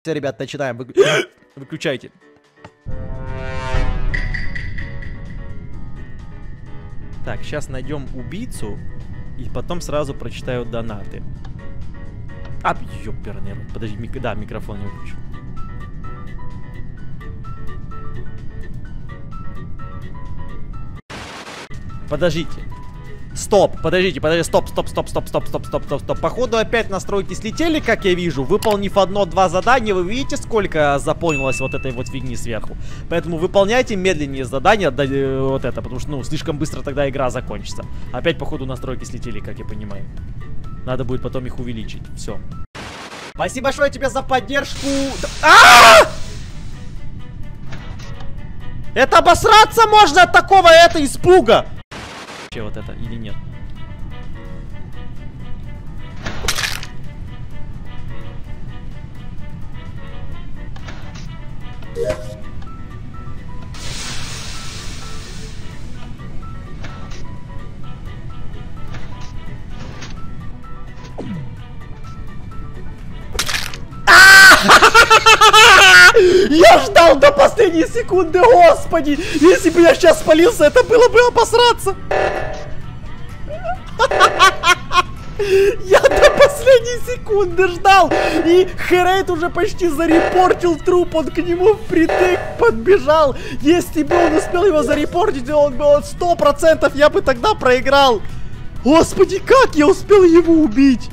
Все, ребят, начинаем. Выключайте. Так, сейчас найдем убийцу. И потом сразу прочитаю донаты. А, ёперный рот. Подожди, да, микрофон не выключил. Подождите. Стоп, подождите, стоп. Походу опять настройки слетели, как я вижу. Выполнив 1-2 задания, вы видите, сколько заполнилось вот этой вот фигни сверху. Поэтому выполняйте медленнее задания, вот это, потому что, ну, слишком быстро тогда игра закончится. Опять, походу, настройки слетели, как я понимаю. Надо будет потом их увеличить. Все. Спасибо большое тебе за поддержку. Это обосраться можно от такого испуга. Вот это или нет? Я ждал до последней секунды, господи! Если бы я сейчас спалился, это было бы обосраться! Я до последней секунды ждал! И Херейт уже почти зарепортил труп, он к нему впритык подбежал! Если бы он успел его зарепортить, он бы 100%, я бы тогда проиграл! Господи, как я успел его убить?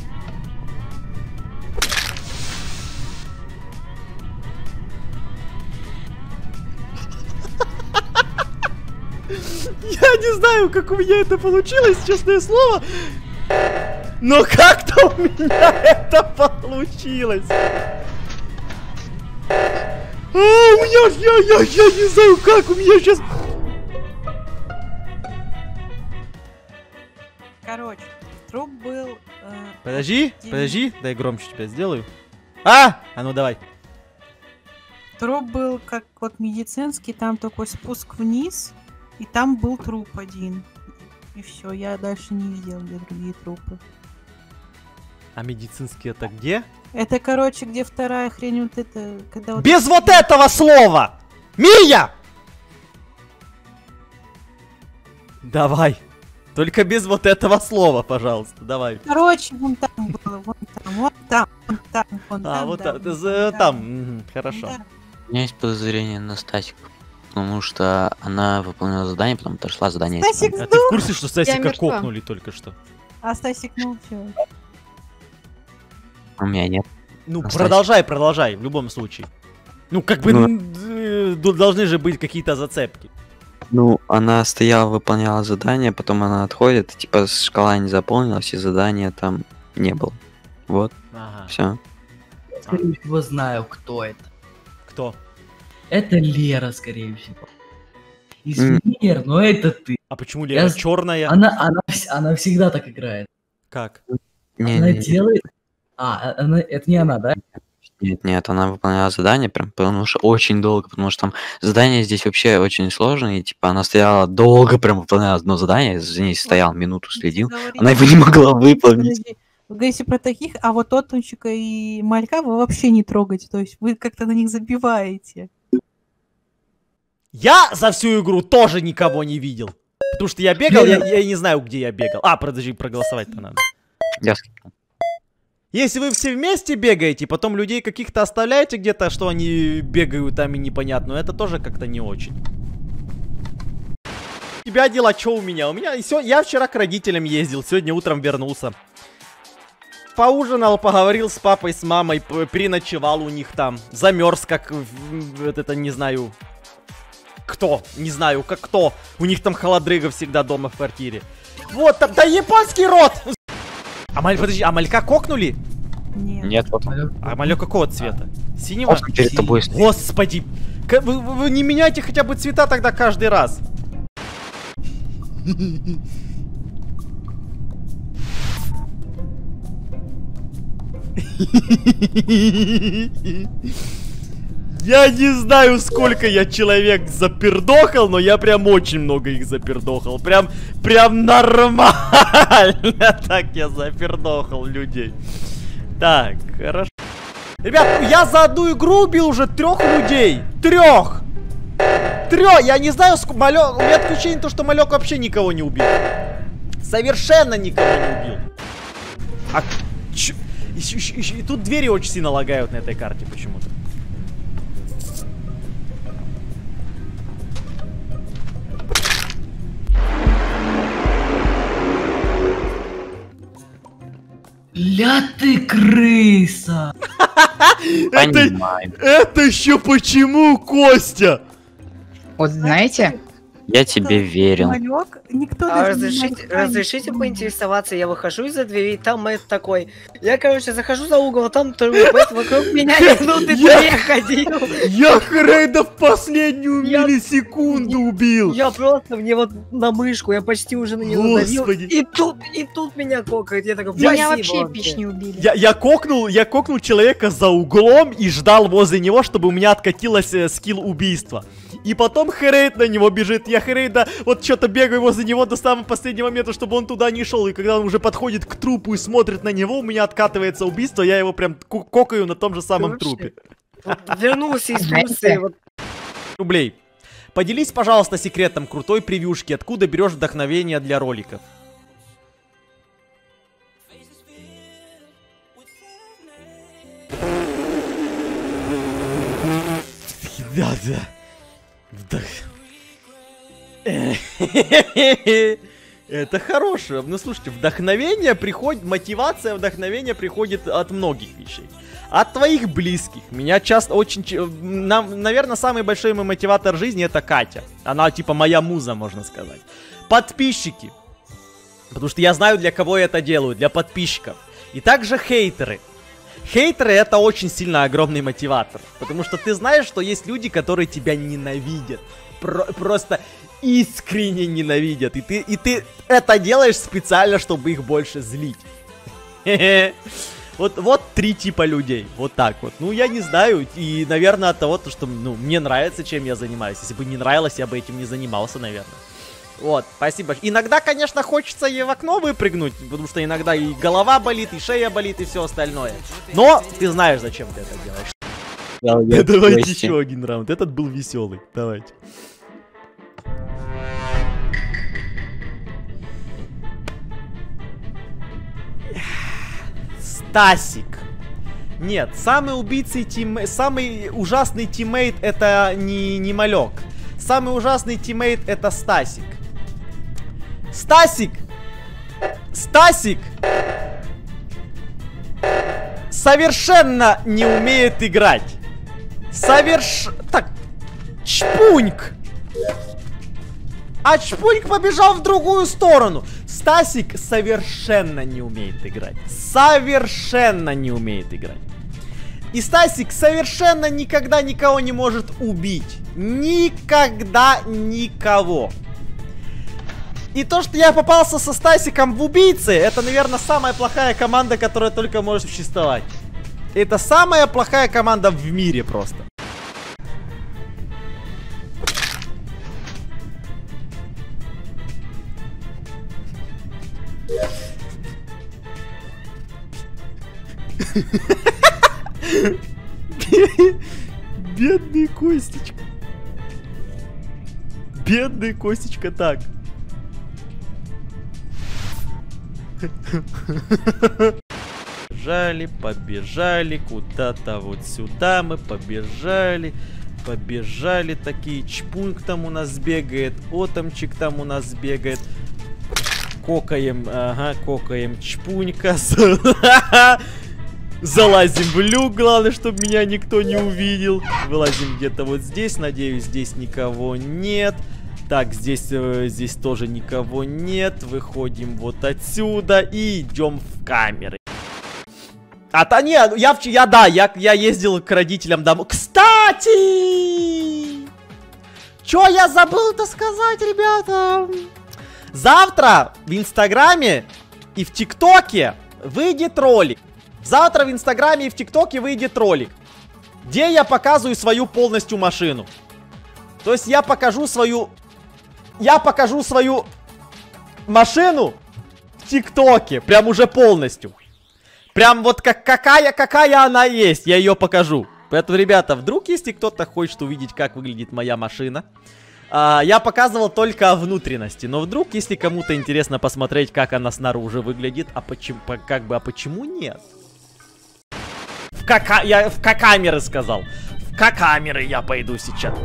Я не знаю, как у меня это получилось, честное слово. Но как-то у меня это получилось. У меня, я не знаю, как у меня сейчас. Короче, труп был... Подожди, дай громче тебя сделаю. А ну давай. Труп был как вот медицинский, там такой спуск вниз, и там был труп один. И все, я дальше не видел, где другие трупы. А медицинский это где? Это, короче, где вторая хрень вот это... Когда вот без вот этого слова! Мия! Давай. Только без вот этого слова, пожалуйста, давай. Короче, вон там было, вон там. Вот да, там, хорошо. Да. У меня есть подозрение на Стасик. Потому что она выполнила задание, потом отошла задание. Стасик А ты в курсе, что Стасика мертва. кокнули только что? А Стасик молчал. У меня нет. Ну, Стасик. продолжай, в любом случае. Ну, как бы, должны же быть какие-то зацепки. Ну, она стояла, выполняла задание, потом она отходит, и, типа шкала не заполнила, все задания там не было. Вот, Ага. все. Скорее всего, знаю, кто это. Кто? Это Лера, скорее всего. Извини, Лер, но это ты. А почему Лера черная? Она всегда так играет. Как? Она делает... это не она, да? Нет, она выполняла задание прям, потому что очень долго, потому что там задание здесь вообще очень сложное, и типа она стояла долго, прям выполняла одно задание, за ней стоял, минуту следил, она его не могла выполнить. Подожди, вы говорите про таких, а вот Тотунчика и Малька вы вообще не трогаете, то есть вы как-то на них забиваете. Я за всю игру тоже никого не видел. Потому что я бегал, я не знаю, где я бегал. Подожди, проголосовать-то надо. Я скипнул. Если вы все вместе бегаете, потом людей каких-то оставляете где-то, что они бегают там и непонятно, это тоже как-то не очень. У тебя дела, что у меня? Я вчера к родителям ездил, сегодня утром вернулся. Поужинал, поговорил с папой, с мамой, переночевал у них там. Замерз, как это не знаю... Кто? Не знаю, как кто. У них там холодрыга всегда дома в квартире. Вот, да японский рот! Подожди, а Малька кокнули? Нет. Нет, вот. А Малька какого цвета? Синего? Он перед тобой стоит. Господи! Вы не меняйте хотя бы цвета тогда каждый раз. Я не знаю, сколько я человек запердохал, но я прям очень много их запердохал. Прям нормально так я запердохал людей. Так, хорошо. Ребят, я за одну игру убил уже 3 людей. 3! Я не знаю, Малек... У меня ощущение, то, что Малек вообще никого не убил. Совершенно никого не убил. А... И тут двери очень сильно лагают на этой карте почему-то. Ля ты крыса! Это еще почему, Костя? Вот знаете? Я тебе верил. Малек, никто даже не Разрешите знает, поинтересоваться, я выхожу из-за двери, там Мэтт такой. Я, короче, захожу за угол, а там Мэтт вокруг меня минуты 2 ходил. Я Хрейда в последнюю миллисекунду убил. Я просто мне вот на мышку, я почти уже на него давил. Господи. И тут меня кокает, я такой, Меня спасибо вообще пич не убили. Я кокнул человека за углом и ждал возле него, чтобы у меня откатилась скилл убийства. И потом Хрейд на него бежит. Я Хрейда вот что-то бегаю возле него до самого последнего момента, чтобы он туда не шел. И когда он уже подходит к трупу и смотрит на него, у меня откатывается убийство, я его прям кокаю на том же самом трупе. Вернулся из Турции. Рублей. Поделись, пожалуйста, секретом крутой превьюшки. Откуда берешь вдохновение для роликов? Да. Это хорошее. Ну, слушайте, вдохновение приходит, мотивация, вдохновение приходит от многих вещей. От твоих близких. Меня часто очень... Наверное, самый большой мой мотиватор жизни — это Катя. Она, типа, моя муза, можно сказать. Подписчики. Потому что я знаю, для кого я это делаю. Для подписчиков. И также хейтеры. Хейтеры — это очень сильно огромный мотиватор. Потому что ты знаешь, что есть люди, которые тебя ненавидят. Просто искренне ненавидят. И ты это делаешь специально, чтобы их больше злить. Вот 3 типа людей. Вот так вот. Ну, я не знаю. И, наверное, от того, что мне нравится, чем я занимаюсь. Если бы не нравилось, я бы этим не занимался, наверное. Вот, спасибо. Иногда, конечно, хочется и в окно выпрыгнуть, потому что иногда и голова болит, и шея болит, и все остальное. Но ты знаешь, зачем ты это делаешь. Давайте еще один раунд. Этот был веселый. Давайте. Стасик. Нет, самый ужасный тиммейт это не Малек. Самый ужасный тиммейт это Стасик. Стасик совершенно не умеет играть. Так, Чпуньк. А Чпуньк побежал в другую сторону. Стасик совершенно не умеет играть. Совершенно не умеет играть. И Стасик совершенно никогда никого не может убить. Никогда никого. И то, что я попался со Стасиком в убийце, это, наверное, самая плохая команда, которая только может существовать. Это самая плохая команда в мире просто. Бедный Костечка. Бедный Костечка, так. Побежали куда-то вот сюда мы побежали. Побежали такие. Чпуньк там у нас бегает. Отомчик там у нас бегает. Кокаем, ага, кокаем Чпунька. Залазим в люк, главное, чтобы меня никто не увидел. Вылазим где-то вот здесь, надеюсь, здесь никого нет. Так, здесь тоже никого нет. Выходим вот отсюда и идем в камеры. Я ездил к родителям домой. Кстати! Чё я забыл-то сказать, ребята? Завтра в Инстаграме и в ТикТоке выйдет ролик. Завтра в Инстаграме и в ТикТоке выйдет ролик, где я показываю свою полностью машину. То есть я покажу свою машину в ТикТоке, прям уже полностью. Прям вот какая она есть, я ее покажу. Поэтому, ребята, вдруг, если кто-то хочет увидеть, как выглядит моя машина, я показывал только внутренности. Но вдруг, если кому-то интересно посмотреть, как она снаружи выглядит, почему нет? Я в камеры сказал. В камеры я пойду сейчас.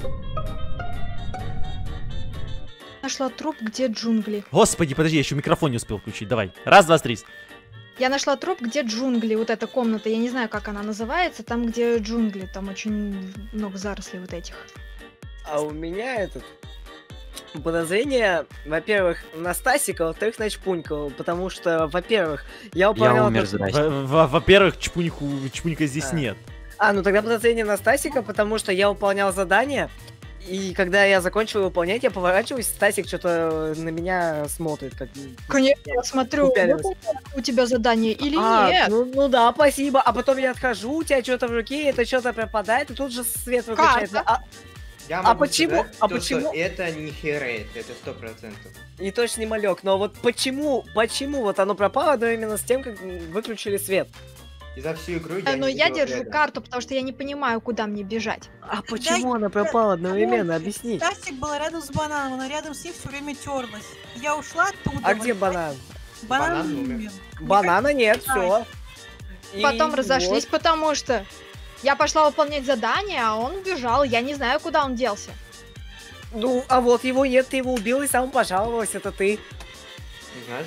Нашла труп, где джунгли. Господи, подожди, я еще микрофон не успел включить. Давай. Раз, два, три. Я нашла труп, где джунгли. Вот эта комната, я не знаю, как она называется. Там, где джунгли. Там очень много зарослей вот этих. А у меня подозрение, во-первых, на Стасика, во-вторых, на Чпуньку. Потому что, во-первых, я выполнял... Во-первых, Чпунька здесь нет. Ну тогда подозрение на Стасика, потому что я выполнял задание. И когда я закончил выполнять, я поворачиваюсь, Стасик что-то на меня смотрит. Конечно, я смотрю, у тебя задание или нет. Ну да, спасибо. А потом я отхожу, у тебя что-то в руке, это что-то пропадает, и тут же свет выключается. Почему? Это не херейт, это 100%. И точно не малек, но вот почему вот оно пропало одновременно с тем, как выключили свет? И за всю игру я держу карту, потому что я не понимаю, куда мне бежать. А почему она пропала одновременно? Объясни. Стасик был рядом с бананом, она рядом с ним все время терлась. Я ушла оттуда. А где банан? Банан умер. Банана нет, все. Потом разошлись, потому что я пошла выполнять задание, а он убежал. Я не знаю, куда он делся. Ну, а вот его нет, ты его убил и сам пожаловалась, это ты. Не знаешь?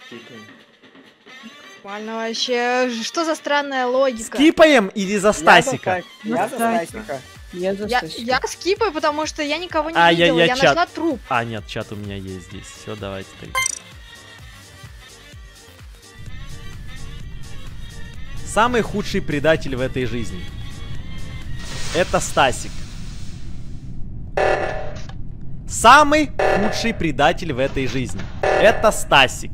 Нормально вообще. Что за странная логика? Скипаем или за Стасика? Я за Стасика. Я скипаю, потому что я никого не видела, я нашла труп. Нет, чат у меня есть здесь. Все, давайте так. Самый худший предатель в этой жизни. Это Стасик. Самый худший предатель в этой жизни. Это Стасик.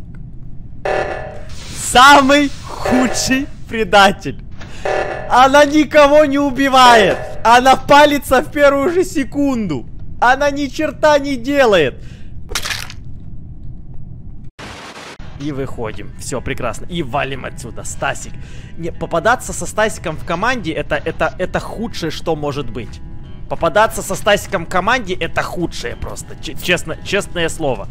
Самый худший предатель. Она никого не убивает. Она палится в первую же секунду. Она ни черта не делает. И выходим. Все, прекрасно. И валим отсюда. Стасик. Не, попадаться со Стасиком в команде это худшее, что может быть. Попадаться со Стасиком в команде это худшее просто. Честное слово.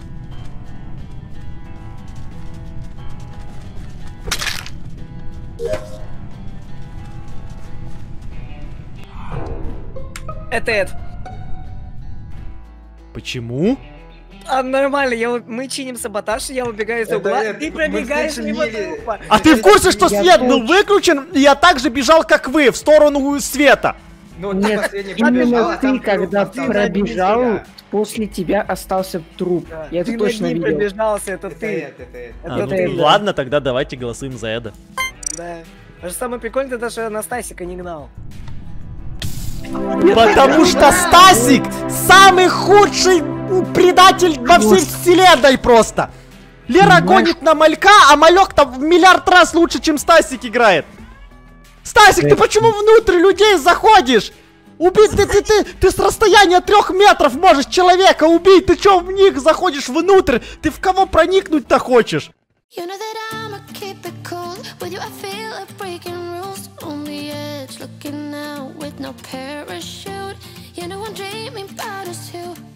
Это Эд. Почему? Нормально, мы чиним саботаж, я убегаю из угла, ты пробегаешь мимо трупа. А ты в курсе, что свет был выключен, и я так же бежал, как вы, в сторону света? Нет, именно ты, когда пробежал, после тебя остался труп. Я это точно видел. Ты пробежался, это ты. Ладно, тогда давайте голосуем за Эда. Да. Даже самое прикольное, ты даже на Стасика не гнал. Потому что Стасик самый худший предатель во всей вселенной просто. Лера гонит на Малька, а Малек там в миллиард раз лучше, чем Стасик играет. Стасик, ты почему внутрь людей заходишь? Убить ты с расстояния 3 метров можешь человека убить. Ты чё в них заходишь внутрь? Ты в кого проникнуть-то хочешь? Looking out with no parachute. You know I'm dreaming about us too.